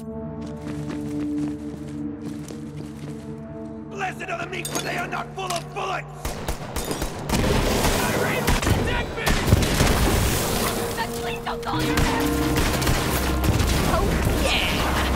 Blessed are the meek, for they are not full of bullets! Please don't call your name! Oh, yeah!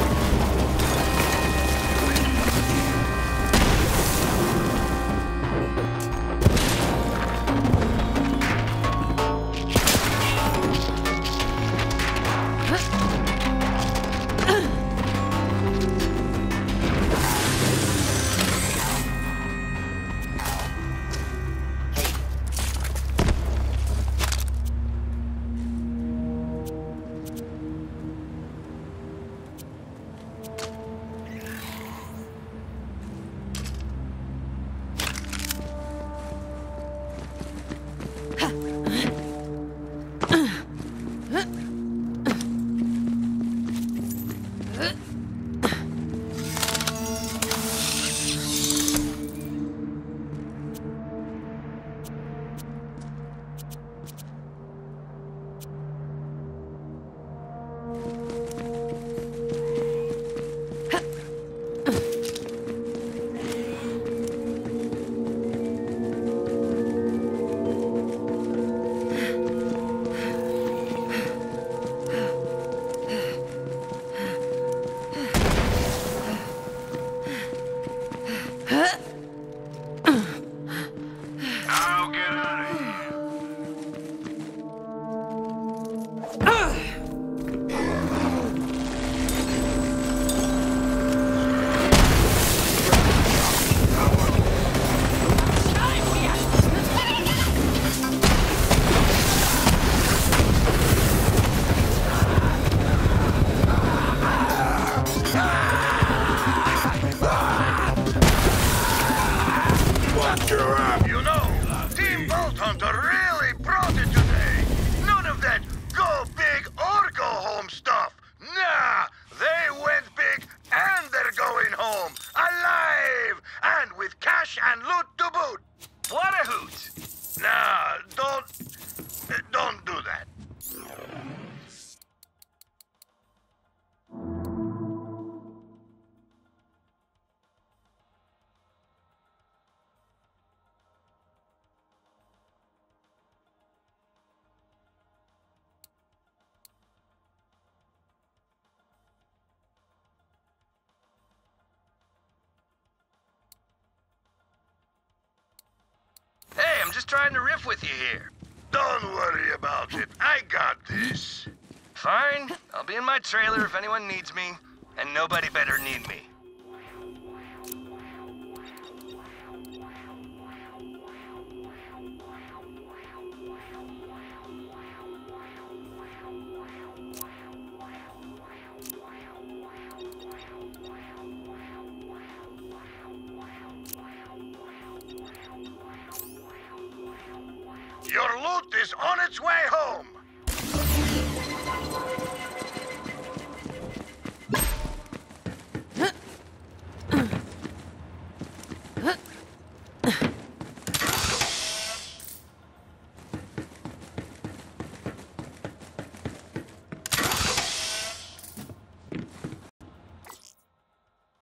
Don't do that. Hey, I'm just trying to riff with you here. Don't worry about it. I got this. Fine. I'll be in my trailer if anyone needs me, and nobody better need me. Your loot is on its way home.